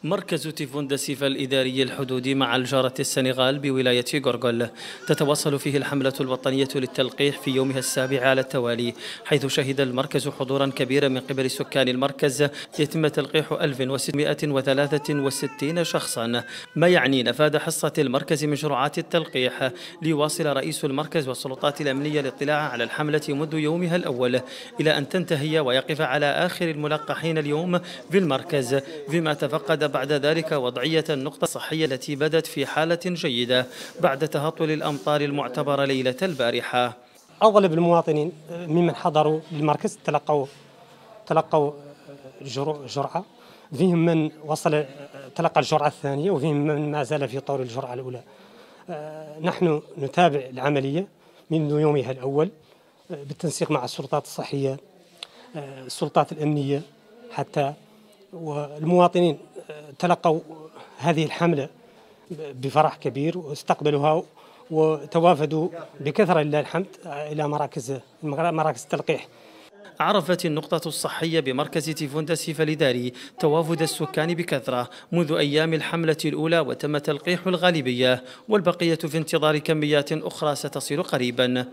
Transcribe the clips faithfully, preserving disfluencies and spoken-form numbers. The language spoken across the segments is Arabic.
مركز تيفون سيفا الإداري الحدودي مع الجارة السنغال بولاية غورغول تتواصل فيه الحملة الوطنية للتلقيح في يومها السابع على التوالي، حيث شهد المركز حضورا كبيرا من قبل سكان المركز يتم تلقيح ألف وستمائة وثلاثة وستين شخصا، ما يعني نفاذ حصة المركز من جرعات التلقيح. ليواصل رئيس المركز والسلطات الأمنية الاطلاع على الحملة منذ يومها الأول إلى أن تنتهي ويقف على آخر الملقحين اليوم في المركز، فيما تفقد بعد ذلك وضعية النقطة الصحية التي بدت في حالة جيدة بعد تهطل الأمطار المعتبرة ليلة البارحة. أغلب المواطنين ممن حضروا للمركز تلقوا تلقوا جرعة، فيهم من وصل تلقى الجرعة الثانية وفيهم من ما زال في طور الجرعة الأولى. نحن نتابع العملية منذ يومها الأول بالتنسيق مع السلطات الصحية، السلطات الأمنية، حتى والمواطنين تلقوا هذه الحملة بفرح كبير واستقبلوها وتوافدوا بكثرة لله الحمد إلى مراكز مراكز التلقيح. عرفت النقطة الصحية بمركز تيفون سيفا الإداري توافد السكان بكثرة منذ أيام الحملة الأولى، وتم تلقيح الغالبية والبقية في انتظار كميات أخرى ستصل قريبا.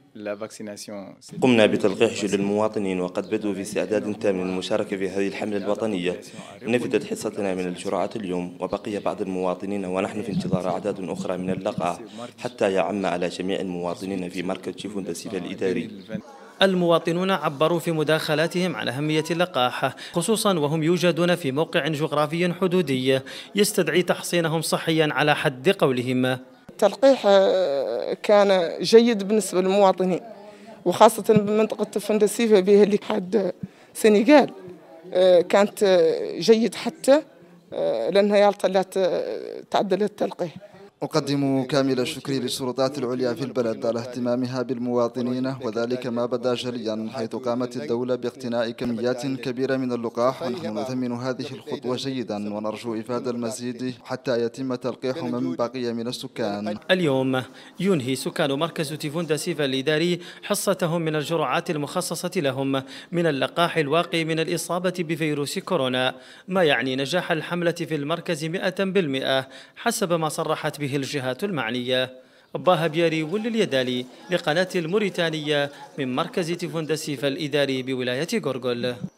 قمنا بتلقيح جل المواطنين وقد بدوا في استعداد تام للمشاركة في هذه الحملة الوطنية. نفذت حصتنا من الجرعات اليوم وبقي بعض المواطنين ونحن في انتظار أعداد أخرى من اللقاح حتى يعم على جميع المواطنين في مركز تيفون سيفا الإداري. المواطنون عبروا في مداخلاتهم عن أهمية اللقاح، خصوصا وهم يوجدون في موقع جغرافي حدودي يستدعي تحصينهم صحيا على حد قولهم. التلقيح كان جيد بالنسبة للمواطنين، وخاصة بمنطقة تيفون سيفا بها اللي حد سنغال كانت جيد حتى لأنها يالطلات تعدل التلقيح. أقدم كامل الشكر للسلطات العليا في البلد على اهتمامها بالمواطنين، وذلك ما بدا جليا حيث قامت الدولة باقتناء كميات كبيرة من اللقاح، ونحن نثمن هذه الخطوة جيدا ونرجو إفادة المزيد حتى يتم تلقيح من بقي من السكان. اليوم ينهي سكان مركز تيفون سيفا الإداري حصتهم من الجرعات المخصصة لهم من اللقاح الواقي من الإصابة بفيروس كورونا، ما يعني نجاح الحملة في المركز مئة بالمئة حسب ما صرحت به الجهات المعنية. باها بياري ول اليدالي لقناة الموريتانية من مركز تيفون سيفا الإداري بولاية غورغول.